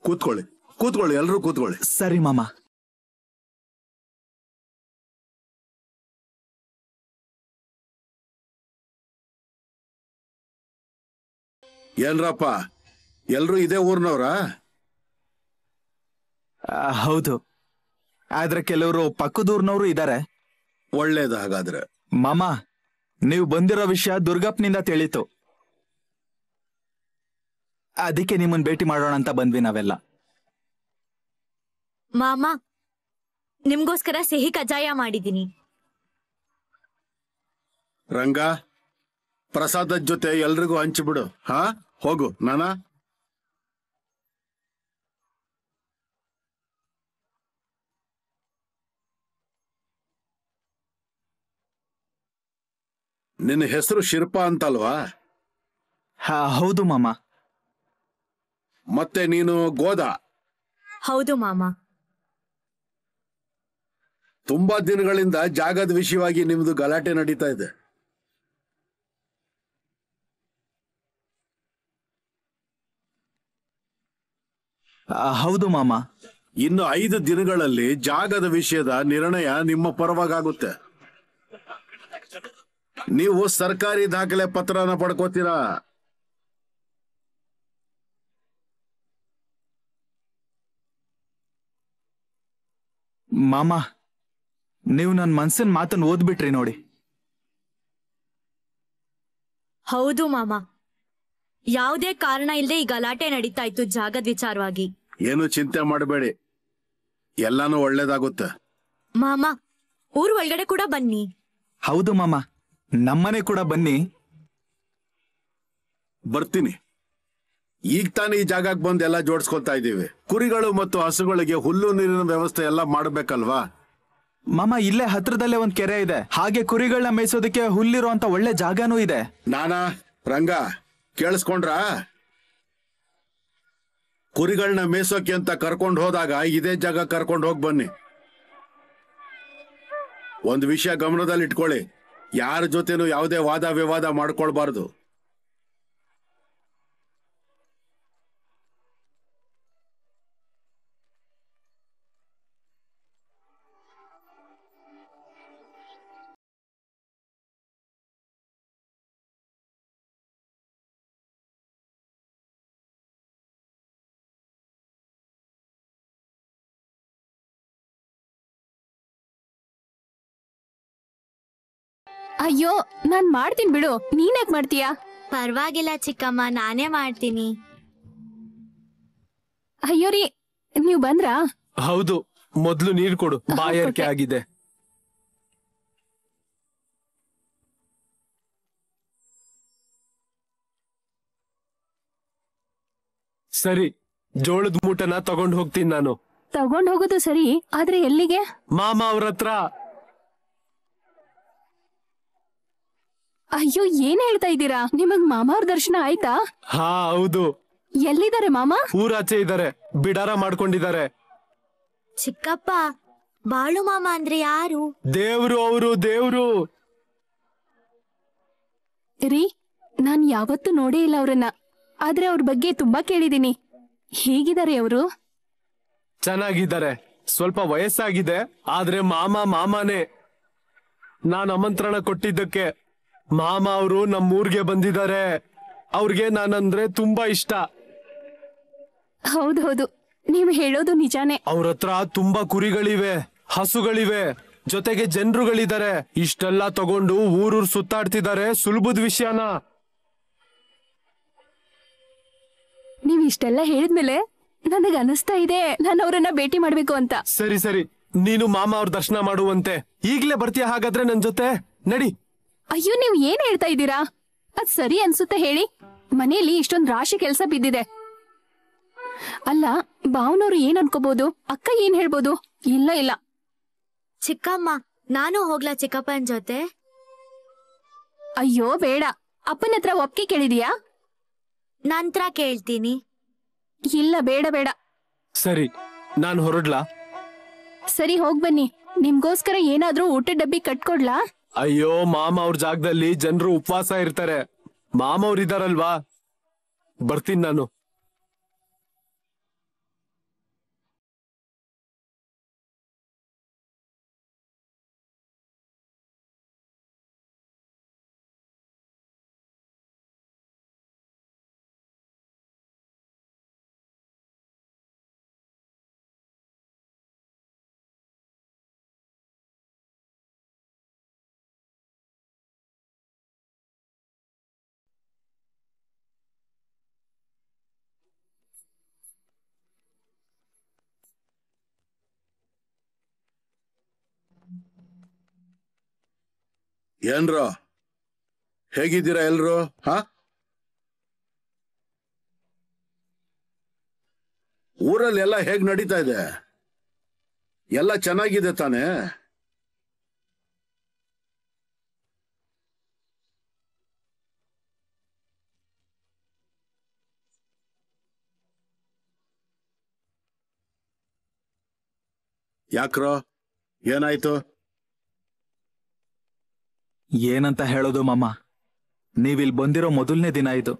ಕೂತ್ಕೊಳ್ಳಿ ಕೂತ್ಕೊಳ್ಳಿ, ಎಲ್ರೂ ಕೂತ್ಕೊಳ್ಳಿ. ಸರಿ ಮಾಮ. ಏನ್ರಪ್ಪ, ಎಲ್ರೂ ಇದೇ ಊರ್ನವ್ರಾ? ಹೌದು, ಆದ್ರೆ ಕೆಲವರು ಪಕ್ಕದೂರ್ನವರು ಇದ್ದಾರೆ. ಒಳ್ಳೇದು. ಹಾಗಾದ್ರೆ ಮಾಮ, ನೀವು ಬಂದಿರೋ ವಿಷಯ ದುರ್ಗಪ್ಪನಿಂದ ತಿಳಿತು. ಅದಕ್ಕೆ ನಿಮ್ಮನ್ ಭೇಟಿ ಮಾಡೋಣ ಅಂತ ಬಂದ್ವಿ ನಾವೆಲ್ಲ. ಮಾಮ, ನಿಮ್ಗೋಸ್ಕರ ಸಿಹಿ ಕಜ್ಜಾಯ ಮಾಡಿದ್ದೀನಿ. ರಂಗ, ಪ್ರಸಾದದ ಜೊತೆ ಎಲ್ರಿಗೂ ಹಂಚಿಬಿಡು. ಹಾ, ಹೋಗು. ನಾನಾ ನಿನ್ನ ಹೆಸರು ಶಿರ್ಪಾ ಅಂತಲ್ವಾ? ಹೌದು ಮಾಮ. ಮತ್ತೆ ನೀನು ಗೋದ? ಹೌದು ಮಾಮ. ತುಂಬಾ ದಿನಗಳಿಂದ ಜಾಗದ ವಿಷಯವಾಗಿ ನಿಮ್ದು ಗಲಾಟೆ ನಡೀತಾ ಇದೆ. ಹೌದು ಮಾಮ. ಇನ್ನು 5 ದಿನಗಳಲ್ಲಿ ಜಾಗದ ವಿಷಯದ ನಿರ್ಣಯ ನಿಮ್ಮ ಪರವಾಗುತ್ತೆ. ನೀವು ಸರ್ಕಾರಿ ದಾಖಲೆ ಪತ್ರನ ಪಡ್ಕೋತೀರಾ. ಮಾಮ, ನೀವು ನನ್ನ ಮನ್ಸಿನ ಮಾತನ್ನು ಓದ್ಬಿಟ್ರಿ ನೋಡಿ. ಹೌದು ಮಾಮ, ಯಾವುದೇ ಕಾರಣ ಇಲ್ಲದೆ ಈ ಗಲಾಟೆ ನಡೀತಾ ಇತ್ತು ಜಾಗದ ವಿಚಾರವಾಗಿ. ಏನು ಚಿಂತೆ ಮಾಡಬೇಡಿ, ಎಲ್ಲಾನು ಒಳ್ಳೇದಾಗುತ್ತೆ. ಮಾಮ, ಊರ್ ಒಳಗಡೆ ಕೂಡ ಬನ್ನಿ. ಹೌದು ಮಾಮ, ನಮ್ಮನೆ ಕೂಡ ಬನ್ನಿ. ಬರ್ತೀನಿ. ಈಗ ತಾನೇ ಈ ಜಾಗಕ್ಕೆ ಬಂದು ಎಲ್ಲ ಜೋಡಿಸ್ಕೊತಾ ಇದ್ದೀವಿ. ಕುರಿಗಳು ಮತ್ತು ಹಸುಗಳಿಗೆ ಹುಲ್ಲು ನೀರಿನ ವ್ಯವಸ್ಥೆ ಎಲ್ಲ ಮಾಡ್ಬೇಕಲ್ವಾ? ಮಾಮ, ಇಲ್ಲೇ ಹತ್ರದಲ್ಲೇ ಒಂದ್ ಕೆರೆ ಇದೆ. ಹಾಗೆ ಕುರಿಗಳನ್ನ ಮೇಯಿಸೋದಕ್ಕೆ ಹುಲ್ಲಿರುವಂತ ಒಳ್ಳೆ ಜಾಗನೂ ಇದೆ. ನಾನಾ ರಂಗ, ಕೇಳಿಸ್ಕೊಂಡ್ರಾ? ಕುರಿಗಳನ್ನ ಮೇಯಿಸೋಕೆ ಅಂತ ಕರ್ಕೊಂಡು ಹೋದಾಗ ಇದೇ ಜಾಗ ಕರ್ಕೊಂಡು ಹೋಗಿ ಬನ್ನಿ. ಒಂದು ವಿಷಯ ಗಮನದಲ್ಲಿ ಇಟ್ಕೊಳ್ಳಿ, ಯಾರ ಜೊತೆನೂ ಯಾವುದೇ ವಾದ ವಿವಾದ ಮಾಡ್ಕೊಳ್ಬಾರ್ದು. ಅಯ್ಯೋ, ನಾನ್ ಮಾಡ್ತೀನಿ ಬಿಡು, ನೀನ್ ಯಾಕೆ ಮಾಡ್ತೀಯಾ? ಪರವಾಗಿಲ್ಲ ಚಿಕ್ಕಮ್ಮ, ನಾನೇ ಮಾಡ್ತೀನಿ. ಅಯ್ಯೋ ರೀ, ನೀವ್ ಬಂದ್ರಾ? ಹೌದು, ಮೊದ್ಲು ನೀರ್ ಕೊಡು, ಬಾಯಾರಿಕೆ ಆಗಿದೆ. ಸರಿ, ಜೋಳದ ಮೂಟನ ತಗೊಂಡ್ ಹೋಗ್ತೀನಿ ನಾನು. ತಗೊಂಡ್ ಹೋಗೋದು ಸರಿ, ಆದ್ರೆ ಎಲ್ಲಿಗೆ? ಮಾಮ ಅವ್ರ ಹತ್ರ. ಅಯ್ಯೋ, ಏನ್ ಹೇಳ್ತಾ ಇದ್ದೀರಾ? ನಿಮಗ್ ಮಾಮ ಅವ್ರ ದರ್ಶನ ಆಯ್ತಾ? ಹಾ ಹೌದು. ಎಲ್ಲಿದ್ದಾರೆ ಮಾಮ? ಊರಾಚೆ ಇದ್ದಾರೆ, ಬಿಡಾರ ಮಾಡ್ಕೊಂಡಿದ್ದಾರೆ. ಚಿಕ್ಕಪ್ಪ, ಬಾಳು ಮಾಮ ಅಂದ್ರೆ ಯಾರು? ದೇವ್ರು ಅವರು, ದೇವ್ರು. ರೀ, ನಾನ್ ಯಾವತ್ತೂ ನೋಡೇ ಇಲ್ಲ ಅವ್ರನ್ನ, ಆದ್ರೆ ಅವ್ರ ಬಗ್ಗೆ ತುಂಬಾ ಕೇಳಿದೀನಿ. ಹೇಗಿದ್ದಾರೆ ಅವರು? ಚೆನ್ನಾಗಿದ್ದಾರೆ. ಸ್ವಲ್ಪ ವಯಸ್ಸಾಗಿದೆ, ಆದ್ರೆ ಮಾಮಾನೇ. ನಾನ್ ಆಮಂತ್ರಣ ಕೊಟ್ಟಿದ್ದಕ್ಕೆ ಮಾಮ ಅವರು ನಮ್ಮೂರ್ಗೆ ಬಂದಿದ್ದಾರೆ. ಅವ್ರಿಗೆ ನಾನಂದ್ರೆ ತುಂಬಾ ಇಷ್ಟ. ಹೌದೌದು, ನೀವು ಹೇಳೋದು ನಿಜಾನೇ. ಅವ್ರ ಹತ್ರ ತುಂಬಾ ಕುರಿಗಳಿವೆ, ಹಸುಗಳಿವೆ, ಜೊತೆಗೆ ಜನರುಗಳಿದ್ದಾರೆ. ಇಷ್ಟೆಲ್ಲ ತಗೊಂಡು ಊರೂರ್ ಸುತ್ತಾಡ್ತಿದ್ದಾರೆ. ಸುಲಭದ ವಿಷಯನ? ನೀವ್ ಇಷ್ಟೆಲ್ಲ ಹೇಳಿದ್ಮೇಲೆ ನನಗ್ ಅನಿಸ್ತಾ ಇದೆ ನಾನು ಅವ್ರನ್ನ ಭೇಟಿ ಮಾಡ್ಬೇಕು ಅಂತ. ಸರಿ ಸರಿ, ನೀನು ಮಾಮ ಅವ್ರ ದರ್ಶನ ಮಾಡುವಂತೆ. ಈಗ್ಲೇ ಬರ್ತೀಯ ಹಾಗಾದ್ರೆ ನನ್ ಜೊತೆ? ನಡಿ. ಅಯ್ಯೋ, ನೀವ್ ಏನ್ ಹೇಳ್ತಾ ಇದ್ದೀರಾ? ಅದ್ ಸರಿ ಅನ್ಸುತ್ತೆ ಹೇಳಿ? ಮನೇಲಿ ಇಷ್ಟೊಂದ್ ರಾಶಿ ಕೆಲ್ಸ ಬಿದ್ದಿದೆ. ಅಲ್ಲ, ಬಾವನವ್ರು ಏನ್ ಅನ್ಕೋಬಹುದು, ಅಕ್ಕ ಏನ್ ಹೇಳ್ಬೋದು? ಇಲ್ಲ ಇಲ್ಲ. ಚಿಕ್ಕಮ್ಮ, ನಾನು ಹೋಗ್ಲಾ ಚಿಕ್ಕಪ್ಪನ ಜೊತೆ? ಅಯ್ಯೋ ಬೇಡ. ಅಪ್ಪನ ಹತ್ರ ಒಪ್ಪಿಗೆ ಕೇಳಿದೀಯಾ? ನಂತರ ಕೇಳ್ತೀನಿ. ಇಲ್ಲ, ಬೇಡ ಬೇಡ. ಸರಿ, ನಾನ್ ಹೊರಡ್ಲಾ? ಸರಿ, ಹೋಗ್ಬನ್ನಿ. ನಿಮ್ಗೋಸ್ಕರ ಏನಾದ್ರೂ ಊಟದ ಡಬ್ಬಿ ಕಟ್ಕೊಡ್ಲಾ? ಅಯ್ಯೋ, ಮಾಮ ಅವ್ರ ಜಾಗದಲ್ಲಿ ಜನರು ಉಪವಾಸ ಇರ್ತಾರೆ. ಮಾಮ ಅವ್ರು ಇದಾರಲ್ವಾ, ಬರ್ತೀನಿ ನಾನು. ಏನ್ರೋ ಹೇಗಿದ್ದೀರಾ ಎಲ್ರು? ಊರಲ್ಲಿ ಎಲ್ಲ ಹೇಗ್ ನಡೀತಾ ಇದೆ? ಎಲ್ಲ ಚೆನ್ನಾಗಿದೆ ತಾನೇ? ಯಾಕ್ರೋ ಏನಾಯ್ತು? ಏನಂತ ಹೇಳೋದು ಮಾಮ, ನೀವಿಲ್ ಬಂದಿರೋ ಮೊದಲನೇ ದಿನ ಇದು.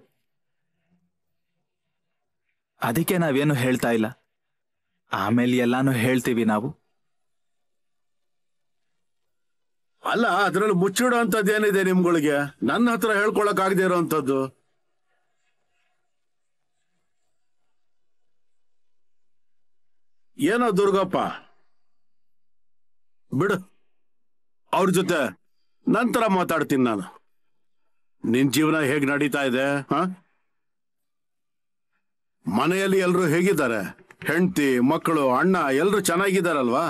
ಅದಕ್ಕೆ ನಾವೇನು ಹೇಳ್ತಾ ಇಲ್ಲ. ಆಮೇಲೆ ಎಲ್ಲಾನು ಹೇಳ್ತೀವಿ ನಾವು. ಅಲ್ಲ, ಅದ್ರಲ್ಲಿ ಮುಚ್ಚಿಡೋ ಅಂತದ್ದೇನಿದೆ ನಿಮ್ಗಳಿಗೆ? ನನ್ನ ಹತ್ರ ಹೇಳ್ಕೊಳಕ್ ಆಗದೆ ಇರೋಂಥದ್ದು. ಏನೋ ದುರ್ಗಪ್ಪ, ಬಿಡು, ಅವ್ರ ಜೊತೆ ನಂತರ ಮಾತಾಡ್ತೀನಿ ನಾನು. ನಿನ್ ಜೀವನ ಹೇಗ್ ನಡೀತಾ ಇದೆ? ಮನೆಯಲ್ಲಿ ಎಲ್ರು ಹೇಗಿದ್ದಾರೆ? ಹೆಂಡತಿ, ಮಕ್ಕಳು, ಅಣ್ಣ ಎಲ್ರು ಚೆನ್ನಾಗಿದ್ದಾರಲ್ವಾ?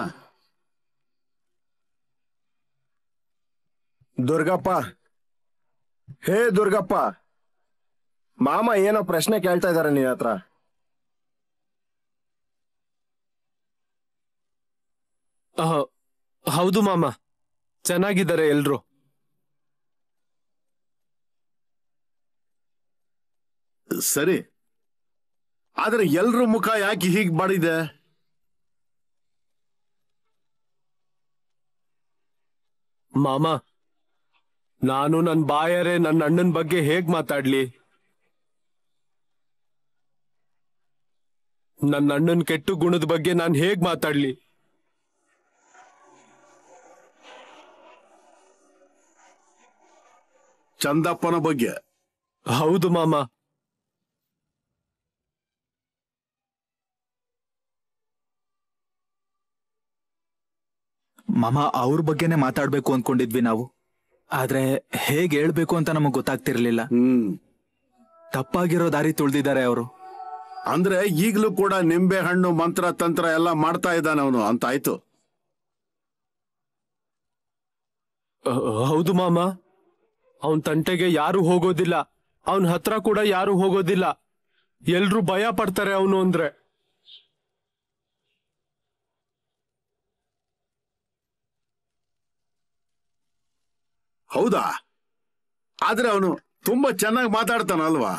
ದುರ್ಗಪ್ಪ, ಹೇ ದುರ್ಗಪ್ಪ, ಮಾಮ ಏನೋ ಪ್ರಶ್ನೆ ಕೇಳ್ತಾ ಇದಾರೆ ನಿನ್ನ ಹತ್ರ. ಹೌದು ಮಾಮ, ಚೆನ್ನಾಗಿದ್ದಾರೆ ಎಲ್ರು. ಸರಿ, ಆದ್ರೆ ಎಲ್ರ ಮುಖ ಯಾಕೆ ಹೀಗ್ ಮಾಡಿದೆ? ಮಾಮ, ನಾನು ನನ್ನ ಬಾಯರೇ ನನ್ನ ಅಣ್ಣನ ಬಗ್ಗೆ ಹೇಗ್ ಮಾತಾಡ್ಲಿ? ನನ್ನ ಅಣ್ಣನ ಕೆಟ್ಟು ಗುಣದ ಬಗ್ಗೆ ನಾನು ಹೇಗ್ ಮಾತಾಡ್ಲಿ? ಚಂದಪ್ಪನ ಬಗ್ಗೆ? ಹೌದು ಮಾಮ. ಮಾಮ, ಅವ್ರ ಬಗ್ಗೆನೆ ಮಾತಾಡ್ಬೇಕು ಅನ್ಕೊಂಡಿದ್ವಿ ನಾವು. ಆದ್ರೆ ಹೇಗ್ ಹೇಳ್ಬೇಕು ಅಂತ ನಮಗ್ ಗೊತ್ತಾಗ್ತಿರ್ಲಿಲ್ಲ. ತಪ್ಪಾಗಿರೋ ದಾರಿ ತುಳ್ದಿದ್ದಾರೆ ಅವರು. ಅಂದ್ರೆ ಈಗ್ಲೂ ಕೂಡ ನಿಂಬೆ ಹಣ್ಣು ಮಂತ್ರ ತಂತ್ರ ಎಲ್ಲ ಮಾಡ್ತಾ ಇದ್ದಾನೆ ಅವನು ಅಂತ ಆಯ್ತು. ಹೌದು ಮಾಮ, ಅವನ್ ತಂಟೆಗೆ ಯಾರು ಹೋಗೋದಿಲ್ಲ, ಅವನ್ ಹತ್ರ ಕೂಡ ಯಾರು ಹೋಗೋದಿಲ್ಲ. ಎಲ್ರು ಭಯ ಪಡ್ತಾರೆ ಅವನು ಅಂದ್ರೆ. ಹೌದಾ? ಆದ್ರೆ ಅವನು ತುಂಬಾ ಚೆನ್ನಾಗಿ ಮಾತಾಡ್ತಾನಲ್ವಾ?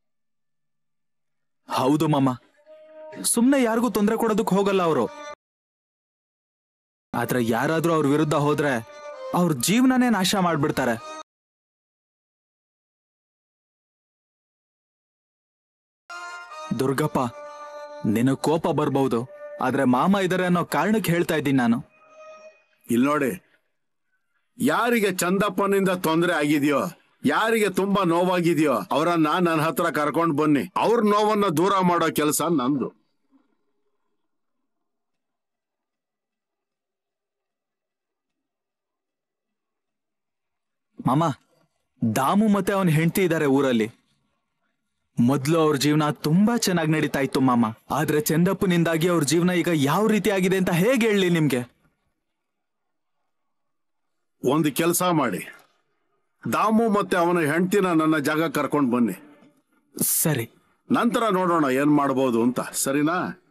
ಹೌದು ಮಾಮ, ಸುಮ್ನೆ ಯಾರಿಗೂ ತೊಂದರೆ ಕೊಡೋದಕ್ ಹೋಗಲ್ಲ ಅವರು. ಆದ್ರೆ ಯಾರಾದ್ರೂ ಅವ್ರ ವಿರುದ್ಧ ಹೋದ್ರೆ ಅವ್ರ ಜೀವನನೇ ನಾಶ ಮಾಡ್ಬಿಡ್ತಾರೆ. ದುರ್ಗಪ್ಪ, ನಿನಗ್ ಕೋಪ ಬರ್ಬಹುದು, ಆದ್ರೆ ಮಾಮ ಇದಾರೆ ಅನ್ನೋ ಕಾರಣಕ್ಕೆ ಹೇಳ್ತಾ ಇದ್ದೀನಿ ನಾನು. ಇಲ್ಲಿ ನೋಡಿ, ಯಾರಿಗೆ ಚಂದಪ್ಪನಿಂದ ತೊಂದರೆ ಆಗಿದೆಯೋ, ಯಾರಿಗೆ ತುಂಬಾ ನೋವಾಗಿದೆಯೋ ಅವರನ್ನ ನನ್ನ ಹತ್ರ ಕರ್ಕೊಂಡು ಬನ್ನಿ. ಅವ್ರ ನೋವನ್ನ ದೂರ ಮಾಡೋ ಕೆಲಸ ನಂದು. ಮಾಮ, ದಾಮು ಮತ್ತೆ ಅವನ್ ಹೆಂಡತಿ ಇದ್ದಾರೆ ಊರಲ್ಲಿ. ಮೊದ್ಲು ಅವ್ರ ಜೀವನ ತುಂಬಾ ಚೆನ್ನಾಗಿ ನಡೀತಾ ಇತ್ತು ಮಾಮ. ಆದ್ರೆ ಚಂದಪ್ಪನಿಂದಾಗಿ ಅವ್ರ ಜೀವನ ಈಗ ಯಾವ ರೀತಿ ಆಗಿದೆ ಅಂತ ಹೇಗೆ ಹೇಳಲಿ ನಿಮ್ಗೆ? ಒಂದು ಕೆಲಸ ಮಾಡಿ, ದಾಮು ಮತ್ತೆ ಅವನ ಹೆಂಡತಿನ ನನ್ನ ಜಾಗ ಕರ್ಕೊಂಡು ಬನ್ನಿ. ಸರಿ, ನಂತರ ನೋಡೋಣ ಏನ್ ಮಾಡ್ಬೋದು ಅಂತ. ಸರಿನಾ?